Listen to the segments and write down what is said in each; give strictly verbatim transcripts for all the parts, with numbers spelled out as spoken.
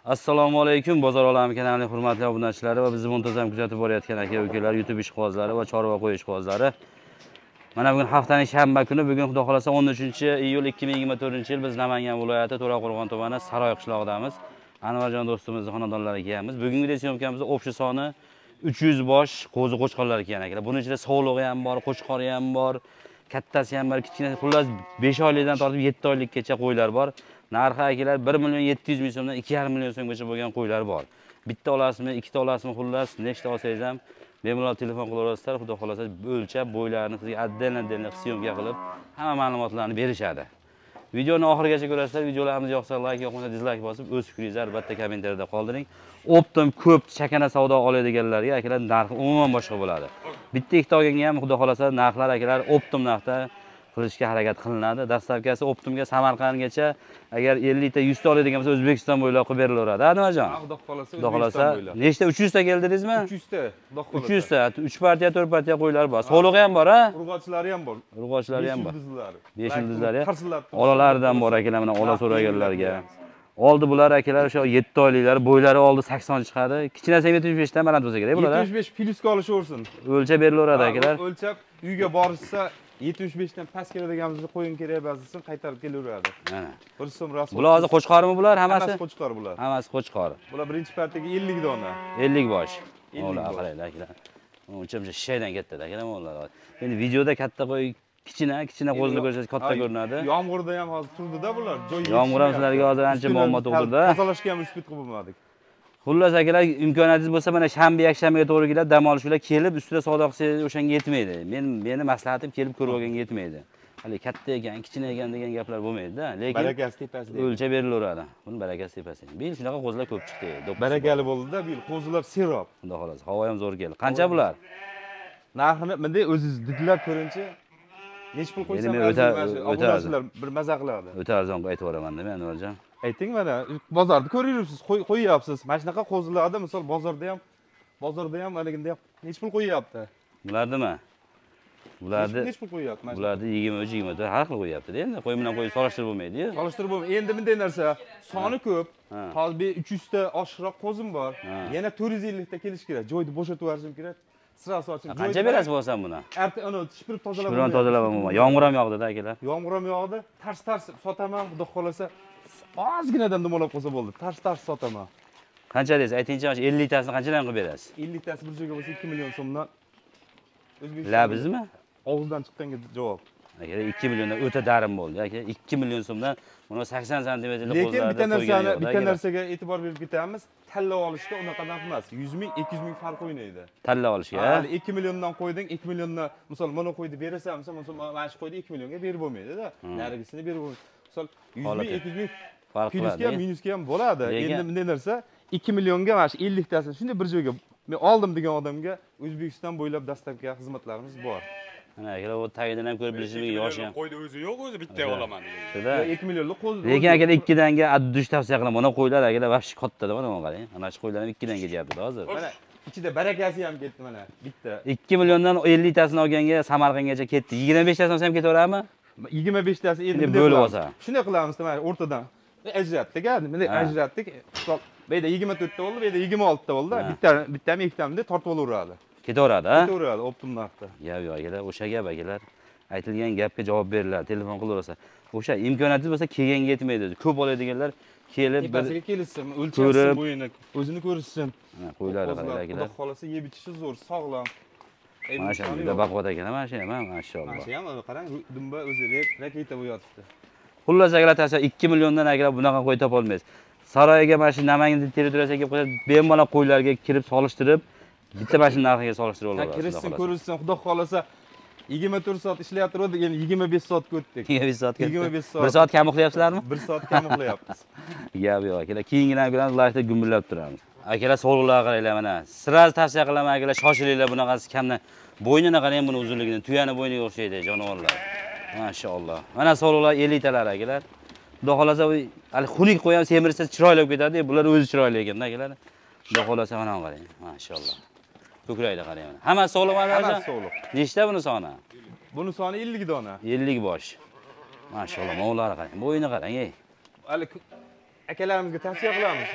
Assalomu alaykum, Bozor olami kanalining hurmatli obunachilari va bizni muntazam kuzatib borayotgan aka-ukalar, YouTube ishqibozlari va chorva qo'y ishqibozlari. Mana bugun haftaning shanba kuni, bugun xudo xolasa o'n uchinchi iyul ikki ming yigirma to'rtinchi yil biz Namangan viloyati To'raqo'rg'on tumani Saroy qishlog'idamiz. Anvarjon do'stimizning xonadonlariga kelamiz. Bugungi syomkamizda o'pshi soni uch yuz bosh qo'zi qo'chqorlar ekan akalar. Buning ichida sog'lig'i ham bor, qo'chqori ham bor, kattasi ham bor, kichkina, xullas besh oylikdan tortib yetti oylikgacha qo'ylar bor. Narxi akalar bir million yetti yuz ming so'mdan ikki yarim million so'mgacha bo'lgan qo'ylar bor. Bitta olasizmi, ikkita olasizmi, xullas nechta olsangiz ham bemalol telefon qilaverasizlar. Xudo xolasa o'lchab, bo'ylarini sizga adden-adden syomka qilib hamma ma'lumotlarni berishadi. Videoni oxirigacha ko'rasizlar. Videolarimiz yoqsa like, yoqmasa dislike bosib, o'z fikringizni albatta kommentariyada qoldiring. Optim ko'p chakana savdo oladiganlarga akalar narxi umuman boshqa bo'ladi. Bitta ikkita olganga ham xudo xolasa narxlar akalar Optim narxda qilishga harakat qilinadi. Dastlabkasi Optimga Samarqandgacha agar ellik ta yuz ta oladigan bo'lsa O'zbekiston bo'ylab qilib berilaveradi. Anvarjon. Xudo xolasa Xudo xolasa nechta uch yuz ta keldingizmi? uch yuz ta. Xudo xolasa. uch yuz ta, uch partiya, to'rt partiya qo'ylar bor. Sog'lig'i ham bor, ha? Urg'ochlari ham bor. Urg'ochlari ham bor. besh yildizlari. Olalaridan bor akalar, mana ola so'raganlarga. Oldi bular akalar o'sha yetti oyliklar, bo'ylari oldi sakson chiqadi. Kichkinasi yetmish besh dan baland bo'lsa kerak bular. yetmish besh plyusga olishaversin. O'lchab berilaveradi akalar. O'lchab uyga borishsa yetmish besh dan past keladiganimizni qo'yin kerak ba'zisini qaytarib kelaveradi. Mana. bir so'm rasul. Bular hozir qo'chqormi bular hammasi? Hammasi qo'chqor bular. Hammasi qo'chqor. Bular birinchi partiyaga ellik dona. ellik bosh. Ola qaraylar akalar. Uncha shaydan katta akalar ular. Endi videoda katta qo'y kichina, kichina qo'zini ko'rsangiz katta ko'rinadi. Yomg'irda ham hozir turdi-da bular. Yomg'ir ham sizlarga hozir ancha muammo tug'dirdi. Tozalashga ham uspit qilib bo'lmadik. Xullas akalar, imkoniyatingiz bo'lsa mana shanba, yakshanbaga to'g'ri keladi, dam olishlar kelib ustida savdo qilsangiz o'shanga yetmaydi. Men meni maslahatim kelib ko'rib olganga yetmaydi. Hali katta ekan, kichina ekan degan gaplar bo'lmaydi-da, lekin barakasi tepasida o'lchab berilaveradi. Buni barakasi tepasida. Bil shunaqa qo'zlar ko'p chiqdi. Barakali bo'ldi-da, bil qo'zilar serob. Xudo xolasa, havo ham zo'r keldi. Qancha bular? Narxini bunday o'zingiz didlab ko'ringchi. Nech pul qo'ysam obunachilar bir maza qiladi. O'ta arzon aytib yuboraman-da men Anvarjon. Ayting mana, bozorda ko'ryapsiz, qo'yyapsiz. Mana shunaqa qo'zilarda, misol bozorda ham, bozorda ham maligida ham nech pul qo'yyapti? Bulardimi? Bularni nech pul qo'yyapti? Bularni yigirma uch yigirma to'rt har xil qo'yyapti-da endi. Qo'y bilan qo'y solishtirib bo'lmaydi-yu. Solishtirib bo'lmaydi. Endi bunday narsa, soni ko'p. Hozir uch yuz ta oshiqroq qo'zim bor. Yana to'rt yuz ellik ta kelish kerak. Joyni bo'shatib yuborishim kerak. Sirasi ochib. Qancha berasiz bo'lsam buni? Arti uni shipirib tozalab. Shipirib tozalab bo'lmaydi. Yomg'ir ham yog'di-da akalar. Yomg'ir ham yog'di. Tars-tars sotaman, xudo xolasa. Ozginadan dumalab qo'ysa bo'ldi. Tars-tars sotaman. Qancha deysiz? Aytingchi, ellik tasini qanchadan qilib berasiz? ellik tasi bir joyga bo'lsa ikki million so'mdan. La bizmi? Og'izdan chiqqanga javob. Aka ikki milliondan o'ta darim bo'ldi. Aka ikki million so'mdan mana sakson santimetrli qo'zlarni lekin bitta narsani, bitta narsaga e'tibor berib ketamiz. Tanlab olishga unaqadan emas. yuz ming, ikki yuz ming farq o'ynaydi. Tanlab olishga. Hali ikki milliondan qo'yding, ikki milliondan, misol mana qo'ydi berasan, misol mana shu qo'ydi ikki millionga berib bo'lmaydi-da. Narigisini berib bo'lmaydi. Misol yuz ming, ikki yuz ming farq qiladi. Plyusga ham, minusga ham bo'ladi. Endi bunday narsa ikki millionga mana shu ellik tasini shunday bir joyga men oldim degan odamga O'zbekiston bo'ylab dastlabki xizmatlarimiz bor. Mana akalar bu tagidan ham ko'rib bilishingiz yosh ham. Qo'ydi o'zi yo'q, o'zi bitta olaman degan. Shunda ikki millionlik qo'z. Lekin akalar ikkidanga addush tavsiya qilaman. Mana qo'ylar akalar vahshiy katta-da, mana qarang. Ana shu qo'ylar ham ikkidan ketyapti hozir. Mana ichida barakasi ham ketdi mana bitta. ikki milliondan ellik tasini olganga Samarqandgacha ketdi. yigirma besh tasini olsa ham ketaveradimi? yigirma besh tasi endi bo'lib olsa. Shunday qilamiz, mana o'rtadan ajratdik-a, bunday ajratdik. Bu yerda yigirma to'rt ta bo'ldi, bu yerda yigirma olti ta bo'ldi. Bitta bittami ikkitami deb tortib olaveradi. Ketaveradi, ha? Ketaveradi Optim narxda. Yo'q, yo'q akalar, o'sha gap akalar. Aytilgan gapga javob beriladi, telefon qilaversa. O'sha imkoniyatingiz bo'lsa kelganga yetmaydi. Ko'p oladiganlar kelib bir tepasiga kelishsin, o'lchashsin bo'yini, o'zini ko'rishsin. Ha, qo'ylar akalar. Xudo xolasa yeb ichishi zo'r, sog'lom. Mana shu yerda baquvvat ekan, mana shu ham, maşalloh. Mana shu ham qarang, dumba o'zi raketa bo'yotibdi. Xullas akalar, tasa ikki milliondan akalar bunaqa qo'y topa olmaysiz. Saroyga mana shu Namangan territoriyasiga kelib qo'ysa, bemalol qo'ylarga kirib solishtirib, bitta mashina narxiga solishtirib oladi. Kirishsin, ko'rishsin, xudo xolasa yigirma to'rt soat ishlayapti, endi yigirma besh soatga o'tdik. yigirma besh soatga. yigirma besh soat. bir soat kam uxlayapsizlarmi? bir soat kam uxlayapmiz. Gap yo'q akalar. Keyingidan bilan layfda gumillab turamiz. Akalar sog'liqlarga qaranglar mana. Siz tavsiya qilaman akalar, shoshilinglar bunaqasi kamdan. Bo'ynini qarang, buni uzunligini, tuyani bo'yniga o'xshaydi jonivorlar. Maşalloh. Mana sog'liqlar ellik talar akalar. Xudo xolasa hali xunuk qo'yam semirsa chiroyli bo'lib ketadi. Bular o'zi chiroyli ekan akalar. Xudo xolasa mana qarang. Maşalloh. Ko'krayda qarang. Hammasi sog'liqmi? Hammasi sog'liq. Nechta buni soni? Buni soni ellik dona. ellik bosh. Maşalloh, mo'g'lari qarang. Bo'yini qarang, ey. Hali akalarimizga tavsiya qilamiz.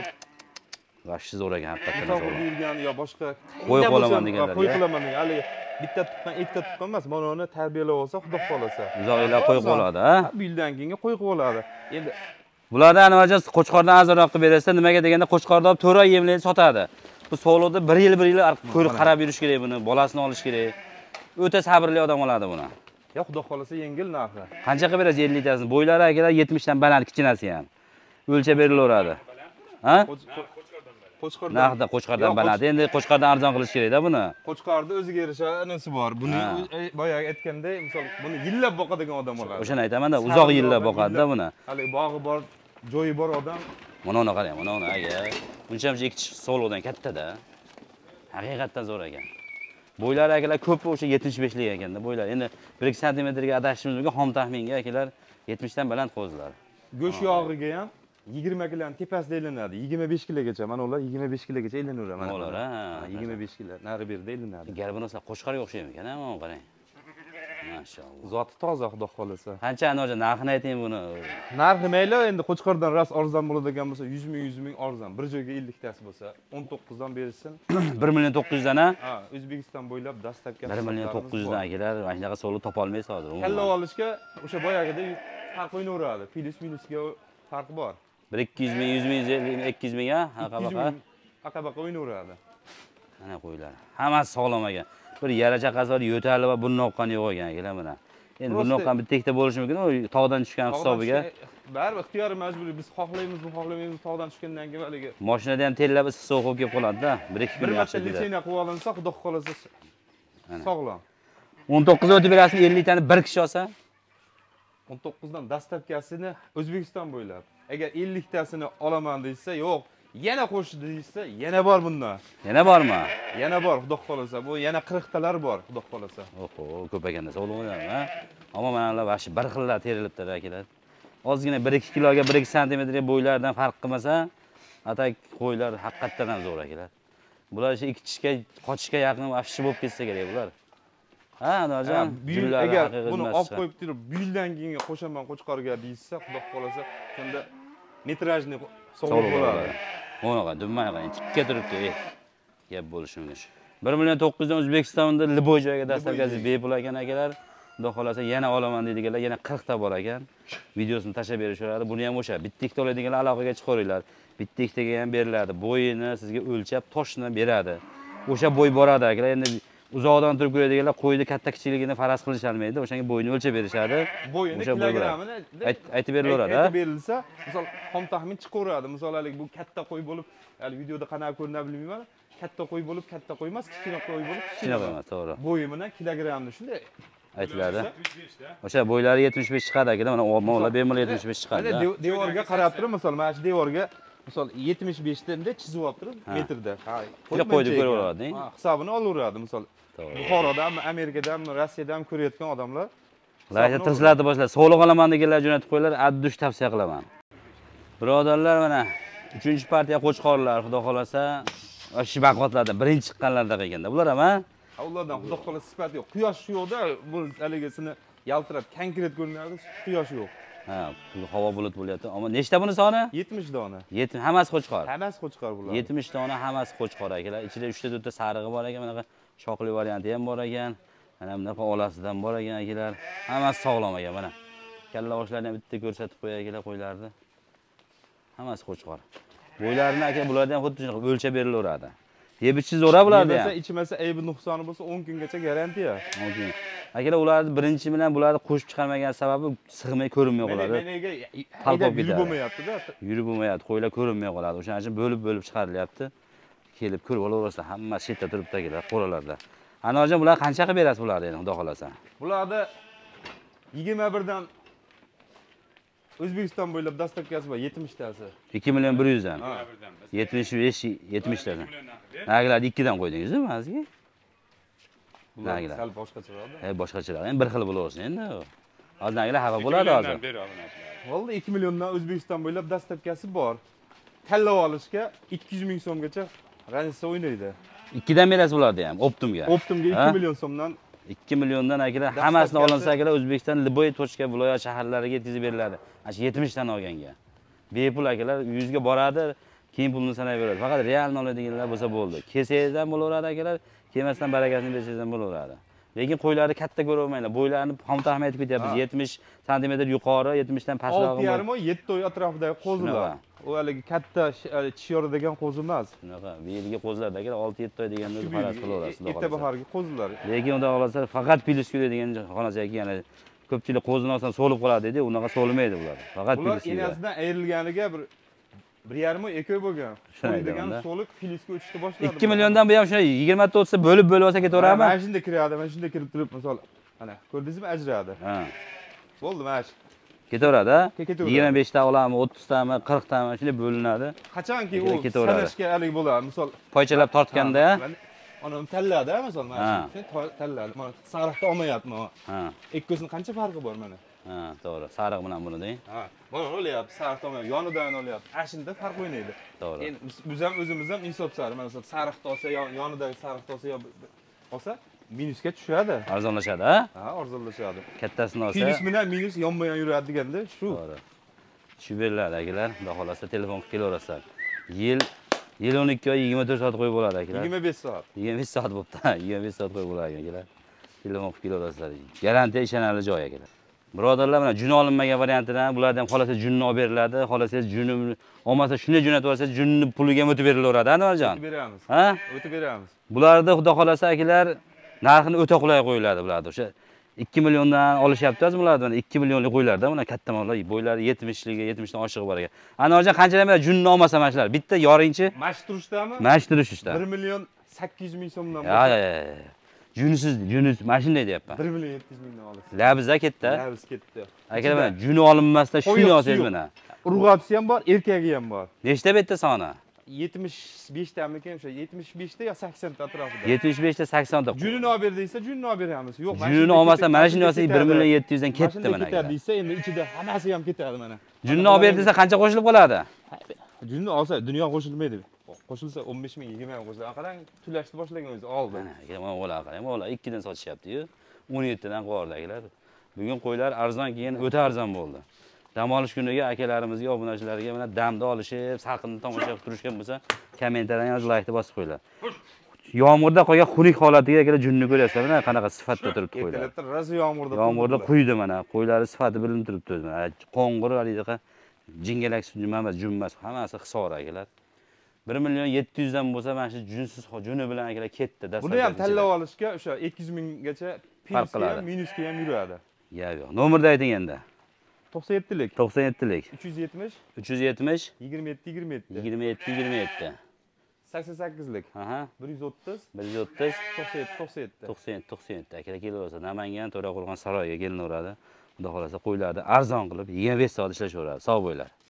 G'ashsiz zo'r ekan haqiqatdan. Misol deyilgan yo boshqa qo'y qolaman deganlar. Qo'y qolaman degan. Hali bitta tuqqan, ikkita tuqqan emas, mana uni tarbiyalab olsa, xudo xolasa. Uzoqlar qo'y qoladi, ha? Bu yildan keyin qo'y qoladi. Endi bularda anavajon qo'chqordan arzonroq qilib berasa, nimaga deganda qo'chqorni olib to'rt oy yemlaydi, sotadi. Bu sog'liqda bir yil bir yil ko'rib qarab yurish kerak buni, bolasini olish kerak. O'ta sabrli odam oladi buni. Yo, xudo xolasa yengil narxi. Qancha qilib berasiz ellik tasini? Bo'ylari akalar yetmish dan baland kichinasi ham. O'lchab berilaveradi. Ha? Qo'chqordan. Narxda qo'chqordan baland. Endi qo'chqordan arzon qilish kerak-da buni. Qo'chqorda o'ziga yarasha nasi bor. Buni boyagi aytganday, misol buni yillab boqadigan odam oladi. O'shani aytaman-da, uzoq yillab boqadi-da buni. Hali bog'i bor, joyi bor odam. Mana uni qarang, mana uni aga. Buncha-buncha ikki sog'liqdan katta-da. Haqiqatdan zo'r ekan. Bo'ylari akalar ko'p o'sha yetmish besh lik ekanda bo'ylar. Endi bir ikki santimetrga adashishimiz mumkin, xom taxminga akalar yetmish dan baland qo'zilar. Go'sht yog'iga ham yigirma kilodan tepasida ilinadi. yigirma besh kilogacha, mana ular yigirma besh kilogacha ilinaveradi. Mana ular, ha, yigirma besh kilo nari berida ilinadi. Gar bunisi qo'shqarga o'xshaymi ekan, mana qarang. Mashallah. Zoti toza, xudo xolasa. Qancha anoja narxini ayting buni. Narxi mayli, endi qo'chqordan ras arzon bo'ladigan bo'lsa, yuz ming yuz ming arzon. Bir joyga ellik tasi bo'lsa, o'n to'qqiz dan bersin. bir million to'qqiz yuz dan, ha? Ha, O'zbekiston bo'ylab dastlabki bir million to'qqiz yuz dan akalar, mana shunaqa sog'liq topa olmaysiz hozir. Kalla olishga o'sha boyagida farq o'ynaveradi. Plus minusga farq bor. bir ikki yuz ming, yuz ming, ikki yuz ming, ha? Haqa-baqa. Haqa-baqa o'ynaveradi. Mana qo'ylar. Hammasi sog'lom ekan. Bir yarachaqasi bor, yo'tali va bunnoqqani yo'q ekan akalar mana. Endi bunnoqqan bitta ikkita bo'lishi mumkin, u tog'dan tushgan hisobiga. Baribir ixtiyoriy majburiy, biz xohlaymiz, bu xohlamaymiz, tog'dan tushgandan keyin haligi. Mashinada ham tellab issiq sovuq bo'lib kelib qoladi-da. bir ikki kun yaxshi bir marta litseyna qilib olinsa, xudo xolasa sog'lom. o'n to'qqiz o'tib berasizmi ellik tani bir kishi olsa? o'n to'qqiz dan dastlabkasini O'zbekiston bo'ylab. Agar ellik tasini olaman desa, yo'q, yana qo'sh desa, yana bor bundan. Yana bormi? Yana bor, xudo xolasa. Bu yana qirq talar bor, xudo xolasa. Oho, ko'p ekanda, sog'lom ha. Ammo mana ular vashi bir xillar terilibdi akalar. Ozgina bir ikki kiloga bir ikki santimetrga bo'ylaridan farq qilmasa, atak qo'ylar haqiqatdan ham zo'r akalar. Bular o'sha ikki tishga, qochishga yaqin vashchi bo'lib ketsa kerak bular. Ha, Nojon, agar buni olib qo'yib turib, bu yildan keyin qo'shaman qo'chqorga deysa, xudo xolasa, shunda metrajni sog'lom bo'ladi. Mo'naqa, dummaga tikka turibdi, ey. Gap bo'lishi mumkin. bir million to'qqiz yuz dan O'zbekistonda Liboy joyiga dastlabki bepul ekan akalar. Xudo xolasa yana olaman deydiganlar, yana qirq ta bor ekan. Videosini tashlab berishadi. Buni ham o'sha bitta ikkita oladiganlar aloqaga chiqaringlar. Bitta ikkitaga ham beriladi. Bo'yini sizga o'lchab, toshni beradi. O'sha bo'y boradi akalar. Endi uzoqdan turib ko'radiganlar qo'yni katta kichikligini faraz qilish olmaydi. O'shanga bo'yni o'lchab berishadi. Bo'yini kilogramini aytib beriladi. Aytib berilsa, misol xom taxmin chiqaveradi. Misol hali bu katta qo'y bo'lib, hali videoda qanaqa ko'rinadi bilmayman. Katta qo'y bo'lib, katta qo'y emas, kichkina qo'y bo'lib, kichkina qo'y emas, to'g'ri. Bo'yi bilan kilogramni shunday aytiladi. O'sha bo'ylari yetmish besh chiqadi akalar. Mana o'g'monlar bemalol yetmish besh chiqadi. Devorga qarab turib, misol mana shu devorga misol yetmish besh da bunday chizib olib turib, metrda. Ha, qo'yib ko'raveradi. Ha, hisobini olaveradi, misol. Buxorodan, Amerikadan, Rossiyadan ko'rayotgan odamlar layha tirslatib boshladi. Sog'liq olaman deganlar jo'natib qo'ylar, addush tavsiya qilaman. Birodarlar, mana uchinchi partiya qo'chqorlar, xudo xolasa, shu baqotlarda birinchi chiqqanlarda ekanda. Bular ham, ha? Ulardan xudo xolasa sifat yo'q. Quyosh yo'qda, bu haligisini yaltirab, konkret ko'rinadi, quyosh yo'q. Ha, havo bulut bo'lyapti. Ammo nechta buni soni? yetmish dona. yetmish hammasi qo'chqor. Hammasi qo'chqor bular. yetmish dona hammasi qo'chqor akalar. Ichida uchta to'rtta sarig'i bor ekan, mana shoqli varianti ham bor ekan. Mana bunaqa olasidan bor ekan akalar. Hammasi sog'lom ekan mana. Kalla boshlarini ham bitta ko'rsatib qo'yay akalar qo'ylarni. Hammasi qo'chqor. Bo'ylarini aka bularda ham xuddi shunaqa o'lchab berilaveradi. Yeb ichish zo'ra bularda ham. Ichmasa aybi nuqsoni bo'lsa o'n kungacha garantiya. o'n kun. Akalar ularni birinchi bilan bularni qo'shib chiqarmagan sababi sig'may ko'rinmay qoladi. Menga talqob yurib bo'lmayapti-da. Yurib bo'lmayapti, qo'ylar ko'rinmay qoladi. O'shaning uchun bo'lib-bo'lib chiqarilyapti. Kelib ko'rib olaverasizlar, hammasi chetda turibdilar, qo'ralarda. Anojon bular qancha qilib berasiz bularni endi, xudo xolasa? Bularda yigirma bir dan O'zbekiston bo'ylab dastlabkasi bor, yetmish tasi. ikki million bir yuz dan. yetmish besh yetmish tadan. Nagilar ikki dan qo'ydingizmi mazga? Bular sal boshqacharoq. Ha, boshqacharoq. Endi bir xil bo'laversin endi. Hozir nagilar xafa bo'ladi hozir. Bo'ldi, ikki milliondan O'zbekiston bo'ylab dastlabkasi bor. Tanlab olishga ikki yuz ming so'mgacha g'anisa o'ynaydi. ikki dan berasiz bularni ham, Optumga. Optumga ikki million so'mdan. ikki milliondan akalar hammasini olinsa akalar O'zbekiston Liboy tochka viloyat shaharlariga yetkazib beriladi. Ana shu yetmish dan olganga. Bepul akalar yuzga boradi, keyin pulni sanayveradi. Faqat realni oladiganlar bo'lsa bo'ldi. Kelsangiz ham bo'laveradi akalar, kelmasdan barakasini bersangiz ham bo'laveradi. Lekin qo'ylarni katta ko'rolmanglar. Bo'ylarini xomtaxmin aytib ketyapmiz. yetmish santimetr yuqori, yetmish dan pastroq. olti yarim oy, yetti oy atrofidagi qo'zilar. U haligi katta chiyor degan qo'zi emas. Shunaqa, bu yilgi qo'zilarda akalar olti yetti oy deganda qarab qilaverasiz. Erta bahorgi qo'zilar. Lekin unda xohlasa faqat pilis ko'radi degan xonasiga yana ko'pchilik qo'zini olsa so'lib qoladi dedi, unaqa so'lmaydi ular. Faqat pilis. Ular enasidan ayrilganiga bir bir yarim oy, ikki oy bo'lgan. Qo'y degan so'lib pilisga o'tishni boshladi. ikki milliondan bu ham shunday yigirma ta o'tsa bo'lib bo'lib olsa ketaveradimi? Mana shunda kiradi, mana shunda kirib turib, misol, mana ko'rdingizmi, ajradi. Ha. Bo'ldi, mana shu. Ketaveradi, ha? yigirma besh ta olami, o'ttiz tami, qirq tami shunday bo'linadi. Qachonki u sanashga alik bo'ladi, misol, poychalab tortganda, ana talladi, misol, mana shu talladi. Mana sariqni olmayapman. Ha. Ikkisining qancha farqi bor mana? Ha, to'g'ri. Sariq bilan buni-da. Ha, mana olyapti, sariq olmayapti, yonidan olyapti. Ashunda farq o'ynaydi. To'g'ri. Endi biz ham o'zimiz ham insof sari, mana sariqni olsa, yonidagi sariqni olsa, olsa minusga tushadi. Arzonlashadi, ha? Ha, arzonlashadi. Kattasini olsa. Minus bilan minus yonma-yon yuradi deganda shu. To'g'ri. Tushib beriladi akalar. Xudo xolasa telefon qilib kelaverasizlar. Yil yil o'n ikki oy yigirma to'rt soat qo'yib bo'ladi akalar. yigirma besh soat. yigirma besh soat bo'pti. yigirma besh soat qo'yib bo'ladi akalar. Telefon qilib kelaverasizlar. Garantiya ishonarli joy akalar. Birodarlar, mana juni olinmagan variantidan bulardan xolasa junni olib beriladi. Xolasangiz junni olmasa shunday jo'natib yuborsangiz junni puliga ham o'tib berilaveradi, Anvarjon. O'tib beramiz. Ha? O'tib beramiz. Bularda xudo xolasa akalar narxini o'ta qulay qo'yiladi bularda. O'sha ikki milliondan olishyapti bulardan. ikki millionlik qo'ylarda mana katta mollar, bo'ylari yetmishligi, yetmishdan oshiq bor ekan. Anvarjon qanchadan junni olmasa mana shular bitta yoringchi mash turishdami? Mash turishda. bir million sakkiz yuz ming so'mdan. Ha, ha, ha. Junisiz, junis mashinada deyapman. bir million yetti yuz mingdan olasiz. Labizda ketdi. Labiz ketdi. Akalar mana juni olinmasdan shuni olsangiz mana. Urg'otisi ham bor, erkagi ham bor. Nechta bitta soni? yetmish besh tamikin o'sha yetmish besh ta yo sakson ta atrofida. yetmish besh ta sakson ta. Junini olib ber desa, junini olib beramiz. Yo'q, junini olmasa mana shuni olsangiz bir million yetti yuz dan ketdi mana. Ketadi desa, endi ichida hammasi ham ketadi mana. Junini olib ber desa qancha qo'shilib qoladi? Junini olsa dunyo qo'shilmaydi. Qo'shilsa o'n besh ming, yigirma ming qo'shiladi. Qarang, to'lashni boshlagan o'zi oldi. Mana, mana o'la qarang, mana ikki dan sotishyapti-yu. o'n yetti dan qo'yardilar. Bugun qo'ylar arzon, keyin o'ta arzon bo'ldi. Dam olish kuniga akalarimizga, obunachilarga mana damda olishib, salqinni tomosha qilib turishgan bo'lsa, kommentariyani yozib, like deb bosib qo'yinglar. Yomg'irda qolgan xunuk holatiga akalar junni ko'ryapsizlar, mana qanaqa sifatda turibdi qo'ylar. Ertalabda rozi yomg'irda. Yomg'irda quydi mana, qo'ylari sifati bilinib turibdi o'zi. Mana qo'ng'ir halidaqa jingalak emas, junmas, hammasi hisor akalar. bir million yetti yuz dan bo'lsa, mana shu junsiz juni bilan akalar ketdi. Buni ham tanlab olishga o'sha ikki yuz minggacha plusga ham, minusga ham yuradi. Yo'q, yo'q. Nomerni ayting endi. to'qson yettilik. to'qson yettilik. uch yuz yetmish. uch yuz yetmish. yigirma yetti yigirma yetti. yigirma yetti yigirma yetti. sakson sakkizlik. Aha. bir yuz o'ttiz. bir yuz o'ttiz. to'qson yetti to'qson yetti. to'qson yetti to'qson yetti. Akalar kelaversa, Namangan To'raqo'rg'on saroyiga kelinaveradi. Xudo xolasa qo'ylarni arzon qilib yigirma besh soat ishlashaveradi. Sog' bo'linglar.